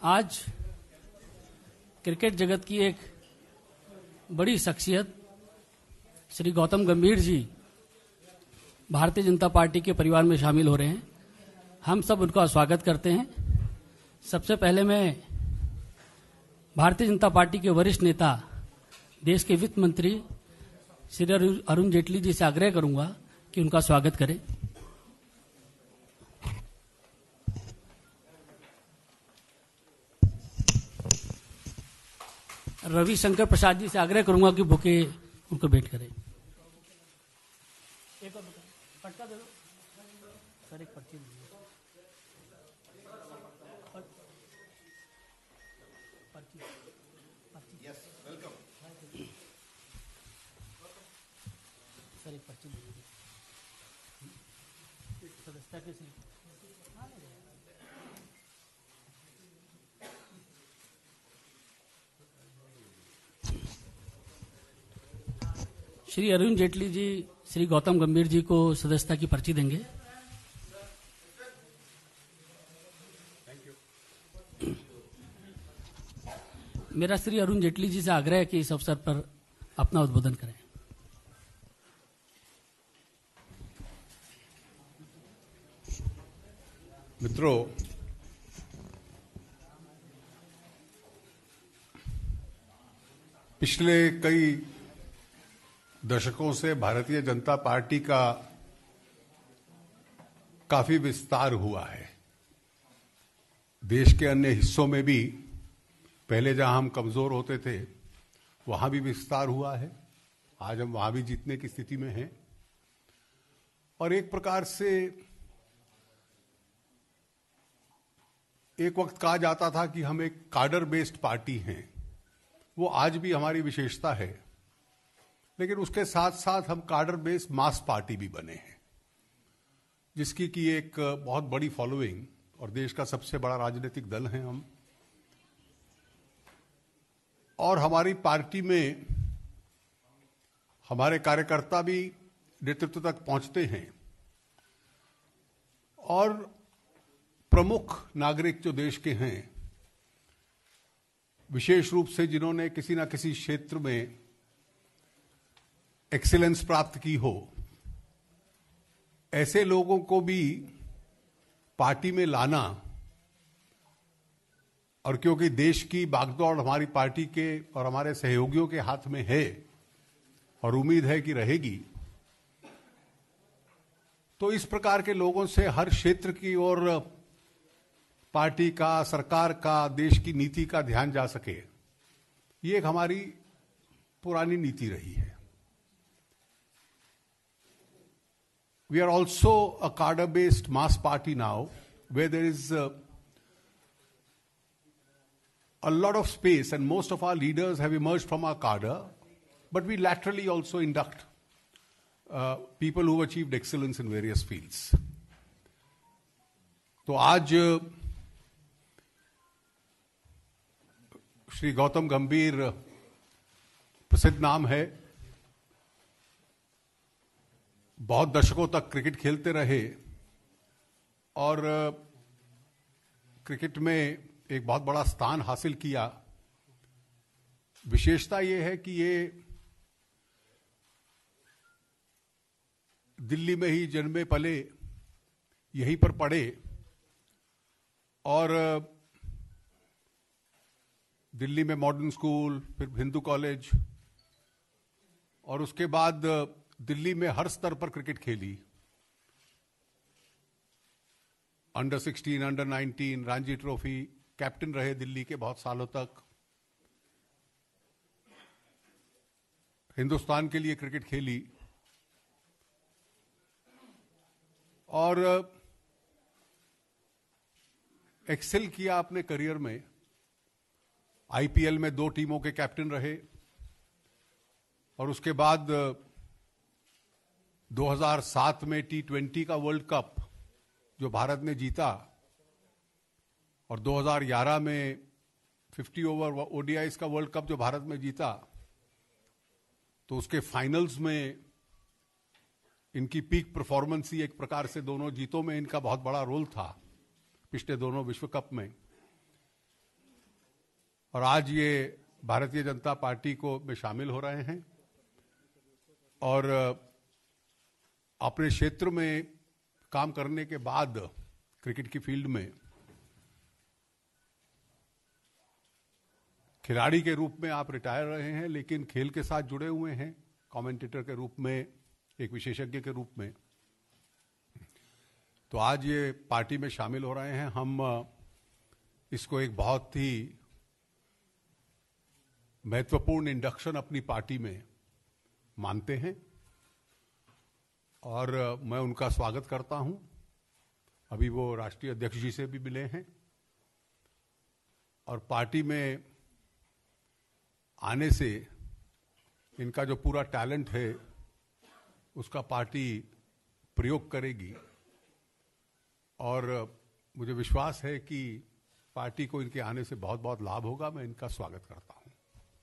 आज क्रिकेट जगत की एक बड़ी शख्सियत श्री गौतम गंभीर जी भारतीय जनता पार्टी के परिवार में शामिल हो रहे हैं। हम सब उनका स्वागत करते हैं। सबसे पहले मैं भारतीय जनता पार्टी के वरिष्ठ नेता, देश के वित्त मंत्री श्री अरुण जेटली जी से आग्रह करूंगा कि उनका स्वागत करें। रविशंकर प्रसाद जी से आग्रह करूंगा कि बुके उनको भेंट करें। एक और पटका दे दो सर, एक पर्ची यस वेलकम सर, एक पर्ची सदस्यता के श्री अरुण जेटली जी श्री गौतम गंभीर जी को सदस्यता की पर्ची देंगे। मेरा श्री अरुण जेटली जी से आग्रह है कि इस अवसर पर अपना उद्बोधन करें। मित्रों, पिछले कई दशकों से भारतीय जनता पार्टी का काफी विस्तार हुआ है। देश के अन्य हिस्सों में भी पहले जहां हम कमजोर होते थे वहां भी विस्तार हुआ है। आज हम वहां भी जीतने की स्थिति में हैं और एक प्रकार से एक वक्त कहा जाता था कि हम एक काडर बेस्ड पार्टी हैं। वो आज भी हमारी विशेषता है, लेकिन उसके साथ साथ हम काडर बेस्ड मास पार्टी भी बने हैं, जिसकी की एक बहुत बड़ी फॉलोइंग और देश का सबसे बड़ा राजनीतिक दल है हम। और हमारी पार्टी में हमारे कार्यकर्ता भी नेतृत्व तक पहुंचते हैं और प्रमुख नागरिक जो देश के हैं, विशेष रूप से जिन्होंने किसी न किसी क्षेत्र में एक्सीलेंस प्राप्त की हो, ऐसे लोगों को भी पार्टी में लाना, और क्योंकि देश की बागडोर हमारी पार्टी के और हमारे सहयोगियों के हाथ में है और उम्मीद है कि रहेगी, तो इस प्रकार के लोगों से हर क्षेत्र की ओर पार्टी का, सरकार का, देश की नीति का ध्यान जा सके, ये एक हमारी पुरानी नीति रही है। We are also a cadre-based mass party now, where there is a lot of space, and most of our leaders have emerged from our cadre, but we laterally also induct people who have achieved excellence in various fields. तो आज श्री गौतम गंभीर प्रसिद्ध नाम है, बहुत दशकों तक cricket खेलते रहे और क्रिकेट में एक बहुत बड़ा स्थान हासिल किया। विशेषता यह है कि ये दिल्ली में ही जन्मे पले, यहीं पर पढ़े और दिल्ली में मॉडर्न स्कूल, फिर हिंदू कॉलेज और उसके बाद दिल्ली में हर स्तर पर क्रिकेट खेली। Under 16, under 19, Ranji trophy, captain रहे दिल्ली के बहुत सालों तक। हिंदुस्तान के लिए क्रिकेट खेली और एक्सेल किया अपने करियर में। आईपीएल में 2 टीमों के कैप्टन रहे और उसके बाद 2007 में T20 का वर्ल्ड कप जो भारत ने जीता और 2011 में 50 ओवर ओडीआईज का वर्ल्ड कप जो भारत में जीता, तो उसके फाइनल्स में इनकी पीक परफॉर्मेंस ही एक प्रकार से दोनों जीतों में इनका बहुत बड़ा रोल था, पिछले दोनों विश्व कप में। और आज ये भारतीय जनता पार्टी को में शामिल हो रहे हैं और अपने क्षेत्र में काम करने के बाद क्रिकेट की फील्ड में खिलाड़ी के रूप में आप रिटायर रहे हैं, लेकिन खेल के साथ जुड़े हुए हैं कमेंटेटर के रूप में, एक विशेषज्ञ के रूप में। तो आज ये पार्टी में शामिल हो रहे हैं। हम इसको एक बहुत ही महत्वपूर्ण इंडक्शन अपनी पार्टी में मानते हैं और मैं उनका स्वागत करता हूं। अभी वो राष्ट्रीय अध्यक्ष जी से भी मिले हैं और पार्टी में आने से इनका जो पूरा टैलेंट है उसका पार्टी प्रयोग करेगी और मुझे विश्वास है कि पार्टी को इनके आने से बहुत बहुत लाभ होगा। मैं इनका स्वागत करता हूं।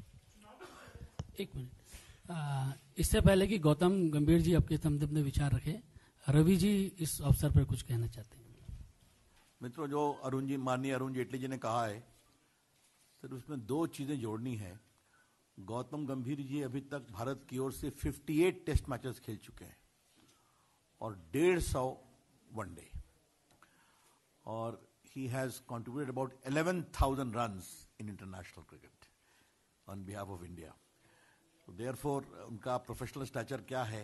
एक मिनट, इससे पहले कि गौतम गंभीर जी आपके अपने विचार रखें, रवि जी इस अवसर पर कुछ कहना चाहते हैं। मित्रों, जो माननीय अरुण जेटली जी ने कहा है सर, उसमें दो चीजें जोड़नी है। गौतम गंभीर जी अभी तक भारत की ओर से 58 टेस्ट मैचेस खेल चुके हैं और 150 वनडे, और he has contributed about 11,000 runs in international cricket on behalf of India. So therefore, उनका प्रोफेशनल स्टैचर क्या है?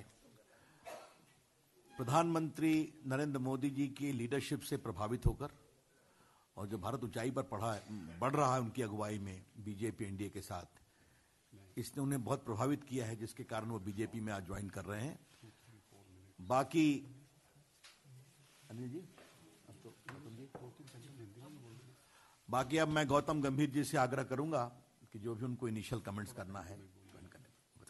प्रधानमंत्री नरेंद्र मोदी जी की लीडरशिप से प्रभावित होकर और जो भारत ऊंचाई पर बढ़ रहा है उनकी अगुवाई में बीजेपी एनडीए के साथ, इसने उन्हें बहुत प्रभावित किया है, जिसके कारण वो बीजेपी में आज ज्वाइन कर रहे हैं। बाकी अनिल जी, बाकी अब मैं गौतम गंभीर जी से आग्रह करूंगा कि जो भी उनको इनिशियल कमेंट्स करना है ज्वाइन करें।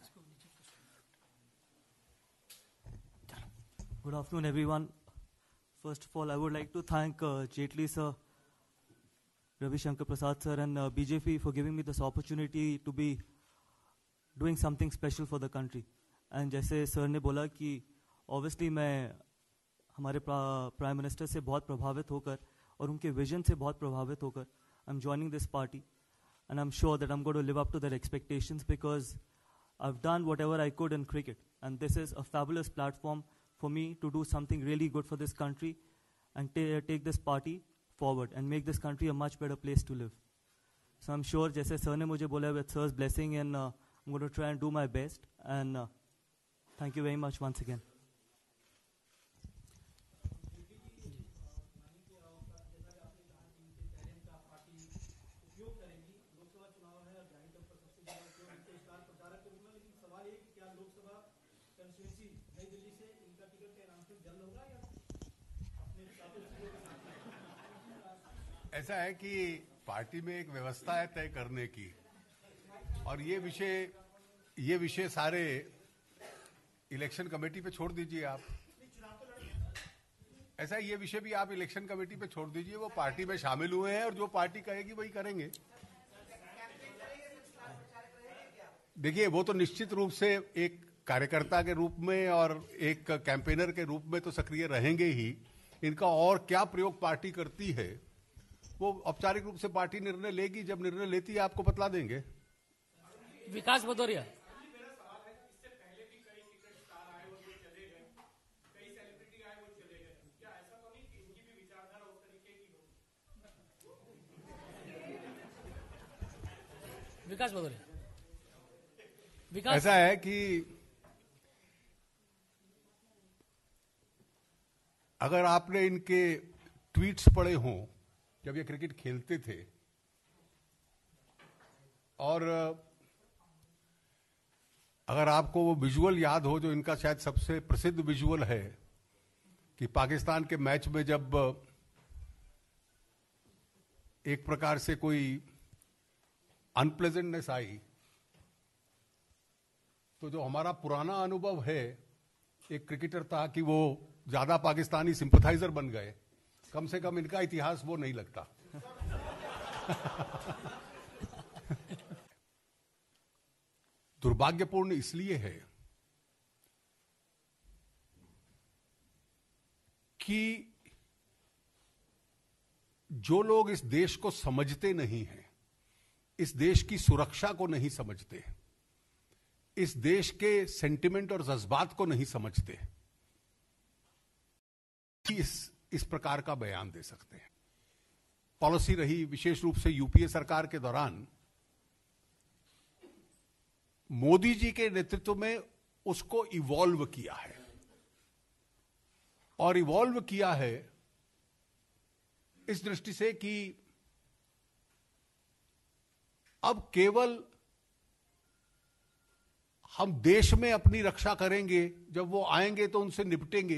Good afternoon, everyone. First of all, I would like to thank Jetli sir, Ravi Shankar Prasad sir, and BJP for giving me this opportunity to be doing something special for the country. And जैसे sir ने बोला कि obviously मैं हमारे prime minister से बहुत प्रभावित होकर और उनके विजन से बहुत प्रभावित होकर I'm joining this party, and I'm sure that I'm going to live up to their expectations because I've done whatever I could in cricket, and this is a fabulous platform for me to do something really good for this country and take this party forward and make this country a much better place to live. So I'm sure, जैसे sir ने मुझे बोला, with sir's blessing, and I'm going to try and do my best, and thank you very much once again. ऐसा है कि party में एक व्यवस्था है तय करने की, और ये विषय सारे इलेक्शन कमेटी पे छोड़ दीजिए आप। ऐसा ये विषय भी आप इलेक्शन कमेटी पे छोड़ दीजिए, वो पार्टी में शामिल हुए हैं और जो पार्टी कहेगी वही करेंगे। देखिए, वो तो निश्चित रूप से एक कार्यकर्ता के रूप में और एक कैंपेनर के रूप में तो सक्रिय रहेंगे ही। इनका और क्या प्रयोग पार्टी करती है वो औपचारिक रूप से पार्टी निर्णय लेगी। जब निर्णय लेती है आपको बतला देंगे। विकास भदौरिया। विकास भदौरिया। ऐसा है कि अगर आपने इनके ट्वीट्स पढ़े हों जब ये क्रिकेट खेलते थे, और अगर आपको वो विजुअल याद हो जो इनका शायद सबसे प्रसिद्ध विजुअल है कि पाकिस्तान के मैच में जब एक प्रकार से कोई अनप्लेजेंटनेस आई, तो जो हमारा पुराना अनुभव है एक क्रिकेटर था कि वो ज्यादा पाकिस्तानी सिंपथाइजर बन गए। कम से कम इनका इतिहास वो नहीं लगता। दुर्भाग्यपूर्ण इसलिए है कि जो लोग इस देश को समझते नहीं हैं, इस देश की सुरक्षा को नहीं समझते, इस देश के सेंटिमेंट और जज्बात को नहीं समझते कि इस प्रकार का बयान दे सकते हैं। पॉलिसी रही विशेष रूप से यूपीए सरकार के दौरान, मोदी जी के नेतृत्व में उसको इवॉल्व किया है, और इवॉल्व किया है इस दृष्टि से कि अब केवल हम देश में अपनी रक्षा करेंगे, जब वो आएंगे तो उनसे निपटेंगे,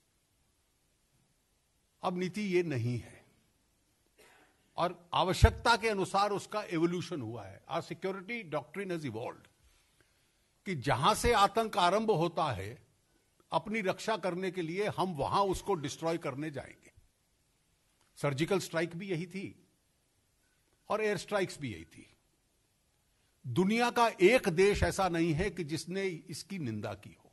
अब नीति ये नहीं है। और आवश्यकता के अनुसार उसका एवोल्यूशन हुआ है। Our security doctrine has evolved कि जहां से आतंक आरंभ होता है, अपनी रक्षा करने के लिए हम वहां उसको डिस्ट्रॉय करने जाएंगे। सर्जिकल स्ट्राइक भी यही थी और एयर स्ट्राइक्स भी यही थी। दुनिया का एक देश ऐसा नहीं है कि जिसने इसकी निंदा की हो।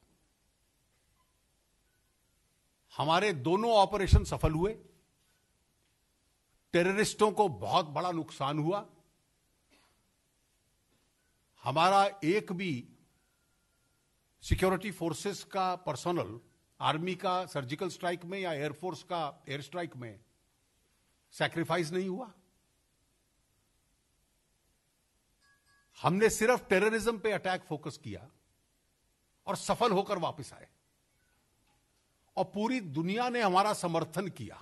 हमारे दोनों ऑपरेशन सफल हुए, टेररिस्टों को बहुत बड़ा नुकसान हुआ, हमारा एक भी सिक्योरिटी फोर्सेस का पर्सनल, आर्मी का सर्जिकल स्ट्राइक में या एयरफोर्स का एयर स्ट्राइक में सैक्रिफाइस नहीं हुआ। हमने सिर्फ टेररिज्म पे अटैक फोकस किया और सफल होकर वापस आए, और पूरी दुनिया ने हमारा समर्थन किया।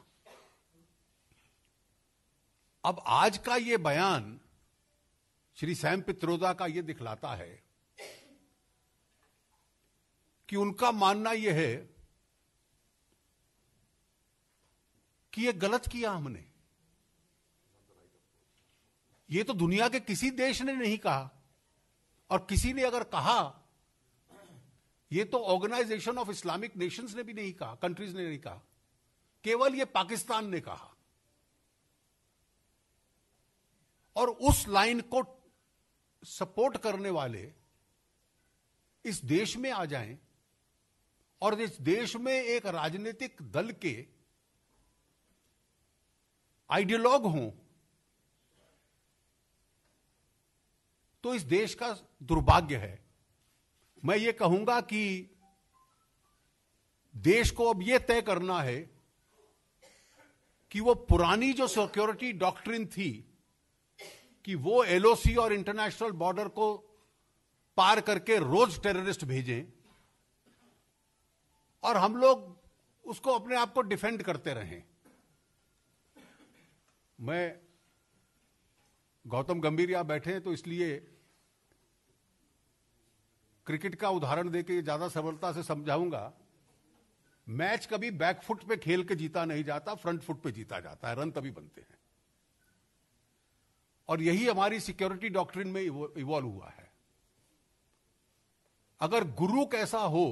अब आज का यह बयान श्री सैम पित्रोदा का यह दिखलाता है कि उनका मानना यह है कि यह गलत किया हमने। यह तो दुनिया के किसी देश ने नहीं कहा, और किसी ने अगर कहा, यह तो ऑर्गेनाइजेशन ऑफ इस्लामिक नेशंस ने भी नहीं कहा, कंट्रीज ने नहीं कहा, केवल यह पाकिस्तान ने कहा। और उस लाइन को सपोर्ट करने वाले इस देश में आ जाएं और इस देश में एक राजनीतिक दल के आइडियोलॉग हों, तो इस देश का दुर्भाग्य है। मैं ये कहूंगा कि देश को अब यह तय करना है कि वो पुरानी जो सिक्योरिटी डॉक्ट्रिन थी कि वो एलओसी और इंटरनेशनल बॉर्डर को पार करके रोज टेररिस्ट भेजें और हम लोग उसको अपने आप को डिफेंड करते रहें। मैं गौतम गंभीर यहां बैठे हैं तो इसलिए क्रिकेट का उदाहरण देके ज्यादा सरलता से समझाऊंगा। मैच कभी बैकफुट पे खेल के जीता नहीं जाता, फ्रंट फुट पे जीता जाता है, रन तभी बनते हैं। और यही हमारी सिक्योरिटी डॉक्ट्रिन में इवॉल्व हुआ है। अगर गुरु कैसा हो,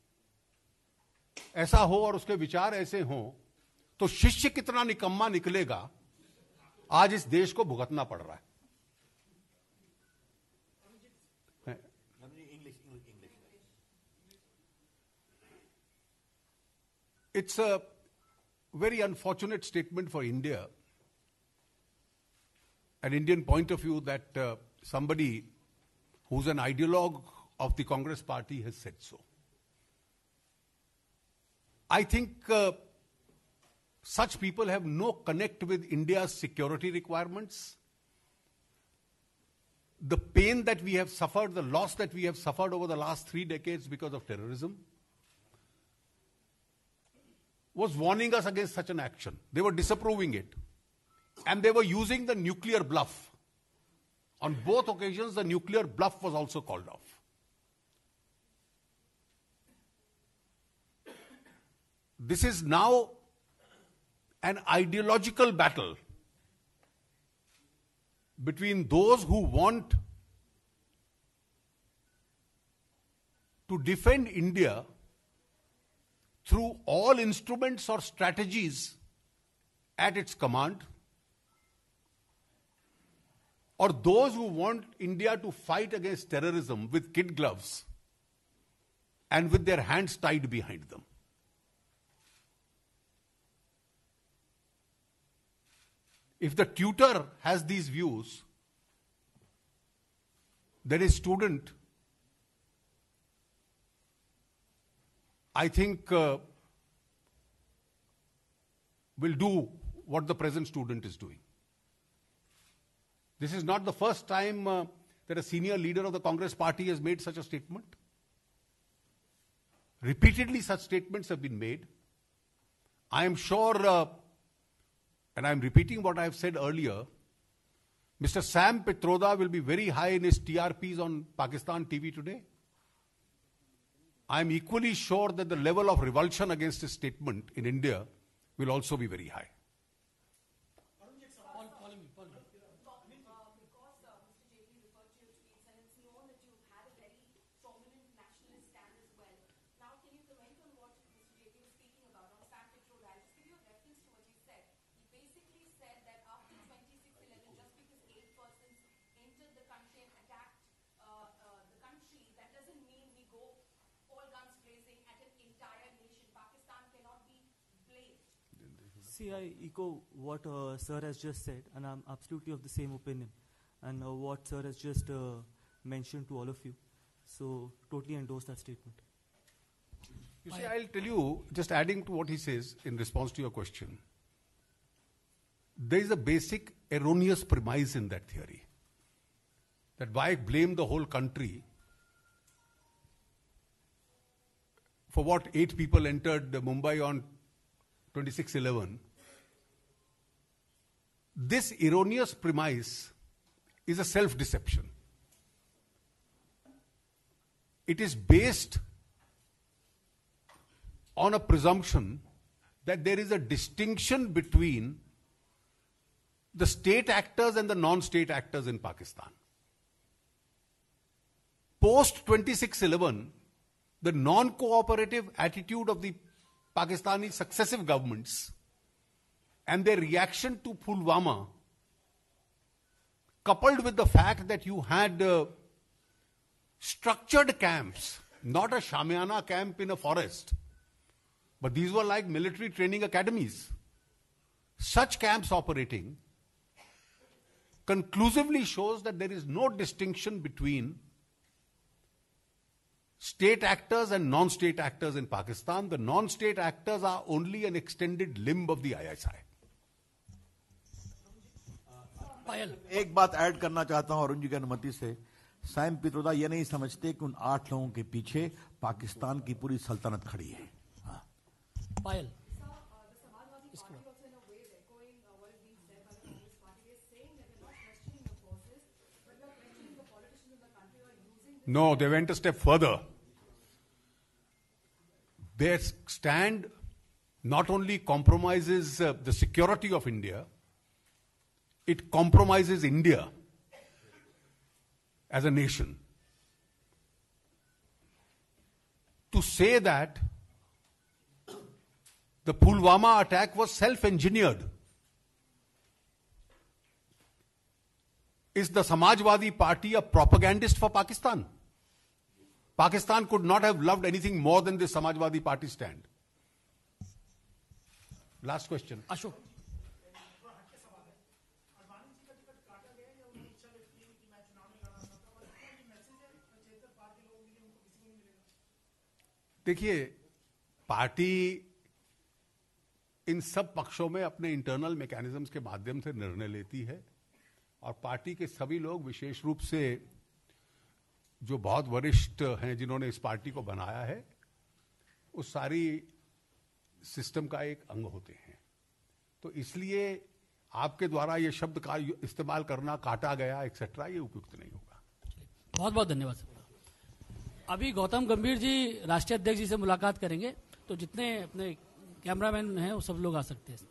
ऐसा हो और उसके विचार ऐसे हों, तो शिष्य कितना निकम्मा निकलेगा, आज इस देश को भुगतना पड़ रहा है। It's a very unfortunate statement for India, an Indian point of view, that somebody who's an ideologue of the Congress party has said so. I think such people have no connect with India's security requirements. The pain that we have suffered, the loss that we have suffered over the last 3 decades because of terrorism, was warning us against such an action. They were disapproving it. And they were using the nuclear bluff. On both occasions, the nuclear bluff was also called off. This is now an ideological battle between those who want to defend India through all instruments or strategies at its command, or those who want India to fight against terrorism with kid gloves and with their hands tied behind them. If the tutor has these views, that his student, I think, will do what the present student is doing. This is not the first time that a senior leader of the Congress party has made such a statement. Repeatedly such statements have been made. I am sure, and I am repeating what I have said earlier, Mr. Sam Pitroda will be very high in his TRPs on Pakistan TV today. I am equally sure that the level of revulsion against his statement in India will also be very high. See, I echo what Sir has just said, and I'm absolutely of the same opinion. And what Sir has just mentioned to all of you. So, totally endorse that statement. You see, I'll tell you, just adding to what he says in response to your question, there is a basic erroneous premise in that theory. That why blame the whole country for what 8 people entered Mumbai on 26/11. This erroneous premise is a self-deception. It is based on a presumption that there is a distinction between the state actors and the non-state actors in Pakistan. Post 26/11, the non-cooperative attitude of the Pakistani successive governments and their reaction to Pulwama, coupled with the fact that you had structured camps, not a Shamiana camp in a forest, but these were like military training academies. Such camps operating conclusively shows that there is no distinction between state actors and non-state actors in Pakistan. The non-state actors are only an extended limb of the ISI. एक बात add करना चाहता हूं अरुण जी की अनुमति से। Sam Pitroda ये नहीं समझते कि उन 8 लोगों के पीछे पाकिस्तान की पूरी सल्तनत खड़ी है। हाँ। पायल, No, they went a step further. Their stand not only compromises the security of India, it compromises India as a nation. To say that the Pulwama attack was self-engineered, is the Samajwadi Party a propagandist for Pakistan? Pakistan could not have loved anything more than this Samajwadi Party stand. Last question. Ashok, देखिए, party इन सब पक्षों में अपने internal mechanisms के माध्यम से निर्णय लेती है और पार्टी के सभी लोग, विशेष रूप से जो बहुत वरिष्ठ हैं जिन्होंने इस पार्टी को बनाया है, उस सारी सिस्टम का एक अंग होते हैं। तो इसलिए आपके द्वारा ये शब्द का इस्तेमाल करना, काटा गया एक्सेट्रा, ये उपयुक्त नहीं होगा। बहुत बहुत धन्यवाद सर। अभी गौतम गंभीर जी राष्ट्रीय अध्यक्ष जी से मुलाकात करेंगे, तो जितने अपने कैमरामैन हैं वो सब लोग आ सकते हैं।